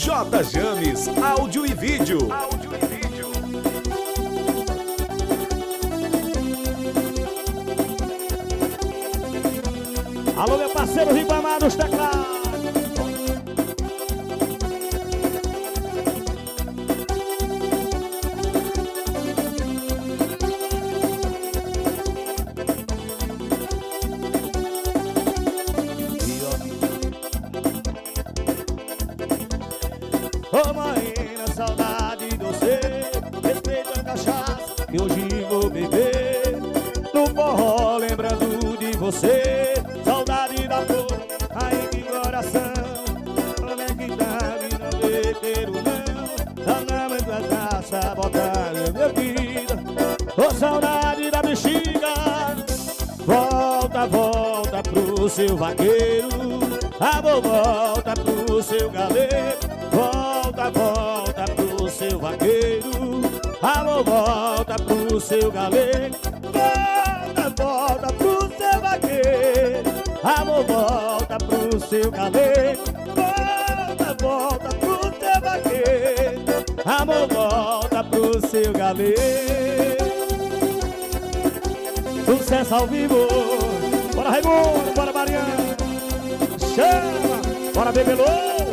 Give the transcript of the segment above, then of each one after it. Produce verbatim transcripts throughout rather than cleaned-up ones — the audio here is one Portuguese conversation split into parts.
J James, áudio e vídeo. Áudio e vídeo. Alô, meu parceiro Ribamar dos teclados. Ô morena, saudade de você. Respeito a cachaça que hoje vou beber. No forró lembrando de você. Saudade da cor, aí de coração. Como é que tá de não beber o não? Dá na mãe da taça, botar na minha vida. Ô saudade da bexiga. Volta, volta pro seu vaqueiro. Amor, volta pro seu galego. Volta, volta pro seu vaqueiro. Amor, volta pro seu galego. Volta, volta pro seu vaqueiro. Amor, volta pro seu galego. Volta, volta pro seu vaqueiro. Amor, volta pro seu galego. Sucesso ao vivo. Bora Raimundo, bora Mariana. Chama, bora Bebelô.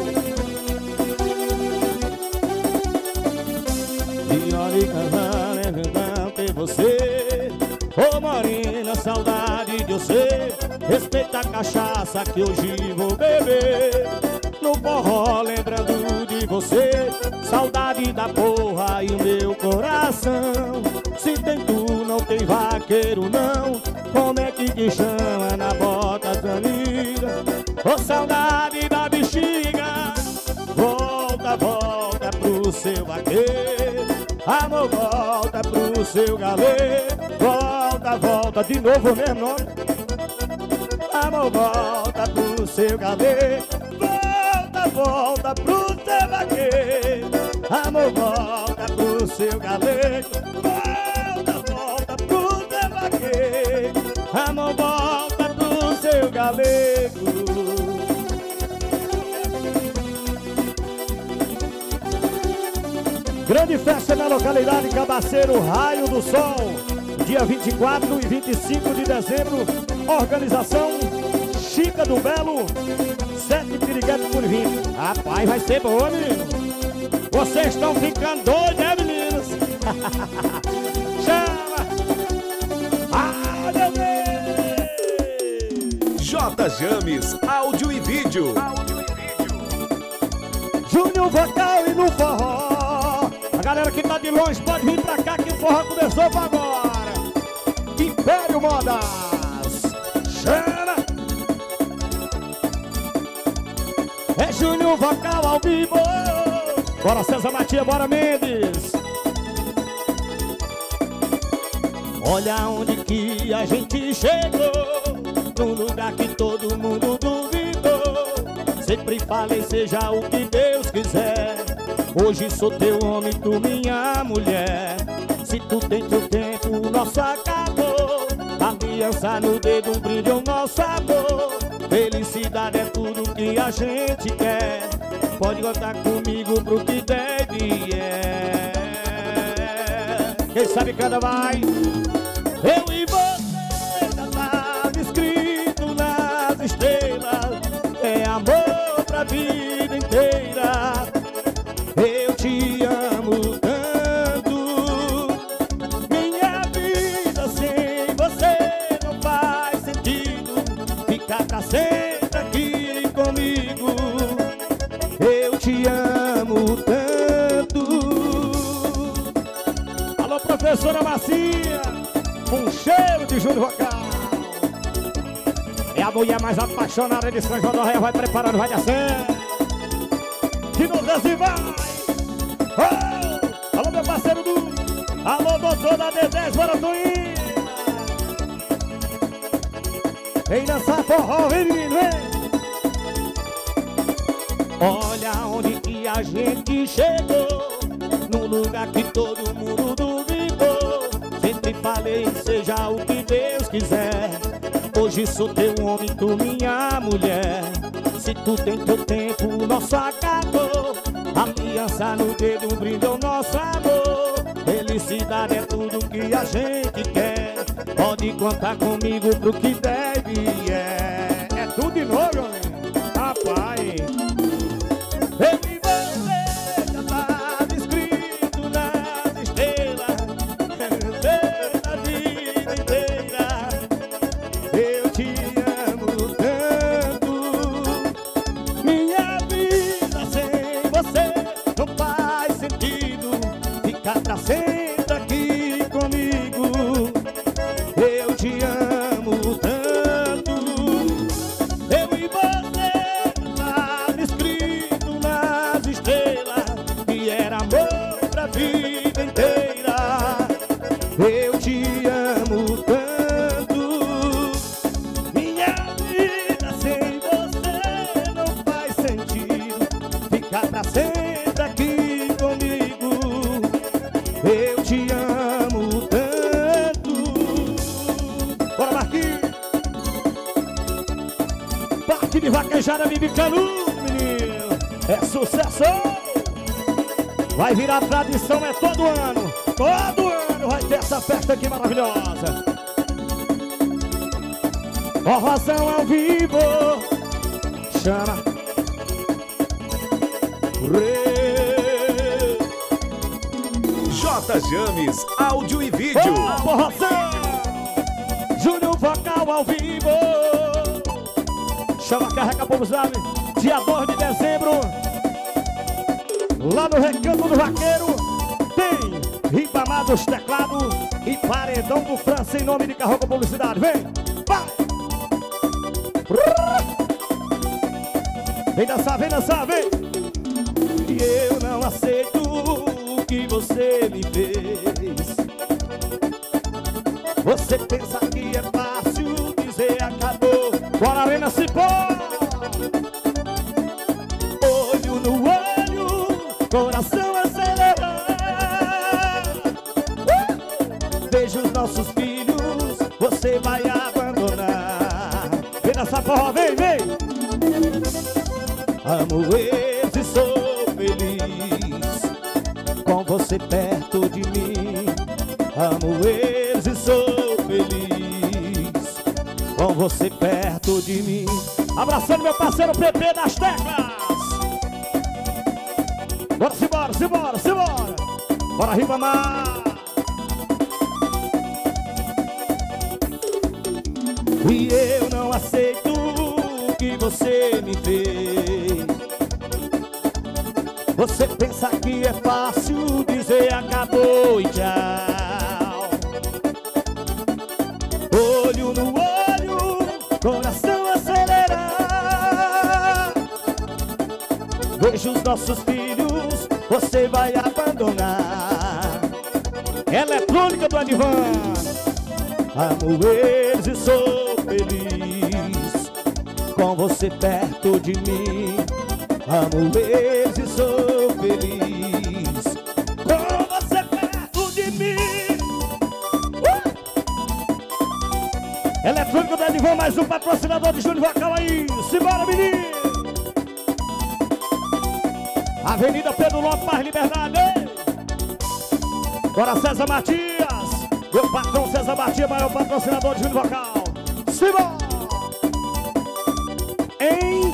E olha que não tem você. Ô morena, saudade de você. Respeita a cachaça que hoje vou beber. No forró lembrando de você. Saudade da porra e o meu coração. Se tem tu, não tem vaqueiro não. Como é que te chama na bota sanida? Ô saudade da bexiga. Volta, volta pro seu vaqueiro. Amor, volta pro seu galego. Volta, volta de novo o mesmo nome. Amor, volta pro seu galego. Volta, volta pro seu vaqueiro. Amor, volta pro seu galego. Volta, volta pro seu vaqueiro. Amor, volta pro seu galego. Grande festa na localidade Cabaceiro, Raio do Sol, dia vinte e quatro e vinte e cinco de dezembro. Organização Chica do Belo, sete piriguetes por vinte. Rapaz, vai ser bom, menino. Vocês estão ficando doidos, né, meninos? Chama! Ah, meu Deus! J James, áudio e vídeo. Áudio e vídeo. Júnior vocal e no forró. A galera que tá de longe pode vir pra cá que o forró começou pra agora. Império Modas. Chama! É Júnior vocal ao vivo. Bora César Matias, bora Mendes. Olha onde que a gente chegou. Num lugar que todo mundo duvidou. Sempre falei seja o que Deus quiser. Hoje sou teu homem, tu minha mulher. Se tu tem teu tempo, o nosso acabou. Aliança no dedo, um brinde ao nosso amor. Felicidade é tudo que a gente quer. Pode contar comigo pro que der e vier. Quem sabe cada vai. Eu e você já tá escrito nas estrelas. É amor pra vida inteira. Eu te amo tanto. Minha vida sem você não faz sentido. Fica pra sempre aqui comigo. Eu te amo tanto. Alô, professora Macia, um cheiro de Júnior vocal. É a mulher mais apaixonada de São João do Arraial. Vai preparando, vai descendo. Que no Brasil vai. Oh! Alô, meu parceiro Du. Alô, doutor da D dez, bora Toinha. Vem dançar forró, vem menino, vem. Olha onde que a gente chegou. Num lugar que todo mundo duvidou. Sempre falei, seja o que Deus quiser. Hoje sou teu homem, tu minha mulher. Se tu tem teu tempo, o nosso acabou. aliança no dedo brinda o nosso amor. Felicidade é tudo que a gente quer. Pode contar comigo pro que deve e é. É tudo de novo, homem. Rapaz, eu e você já tá escrito nas estrelas da vida inteira. Eu te amo tanto. Minha vida sem você não faz sentido. Ficar pra sempre aqui comigo. Eu te amo tanto. Eu e você tá escrito nas estrelas que era amor pra vida inteira. Eu te amo tanto. Minha vida sem você não faz sentido. Ficar pra sempre aqui comigo. Eu te amo tanto. Bora, Marquinhos. Parte de vaquejada, Bibi Canudo, menino. É sucesso. Vai virar tradição, é todo ano. Todo ano vai ter essa festa aqui maravilhosa. Forrozão ao vivo. Chama. Re... J James, áudio e vídeo. Oh, forrozão. Júnior Vocal ao vivo. Chama, carrega, povo, sabe? Dia dois de dezembro. Lá no Recanto do Vaqueiro tem Ribamados Teclado e Paredão do França em nome de Carroca Publicidade. Vem, vai! Vem dançar, vem dançar, vem! E eu não aceito o que você me fez. Você pensa que é fácil dizer acabou. Bora, Arena Cipó! Olho no olho, coração acelerar. uh! Vejo os nossos filhos, você vai abandonar. Vem nessa forró, vem, vem! Amo eles e sou feliz com você perto de mim. Amo eles e sou feliz com você perto de mim. Abraçando meu parceiro P P das teclas. Bora, simbora, simbora, simbora. Bora, Ribamar. E eu não aceito o que você me fez. Você pensa que é fácil dizer acabou e tchau. Olho no olho, coração acelerar. Vejo os nossos filhos, você vai abandonar. Eletrônica do Advan. Amo eles e sou feliz com você perto de mim. Amo eles e sou feliz com você perto de mim. uh! Eletrônica do Advan, mais um patrocinador de Júnior Vocal aí. Simbora, menino. Avenida Pedro Lopes, mais liberdade. Bora, César Matias. Meu patrão César Matias, maior patrocinador de Júnior Vocal. Simbora. Em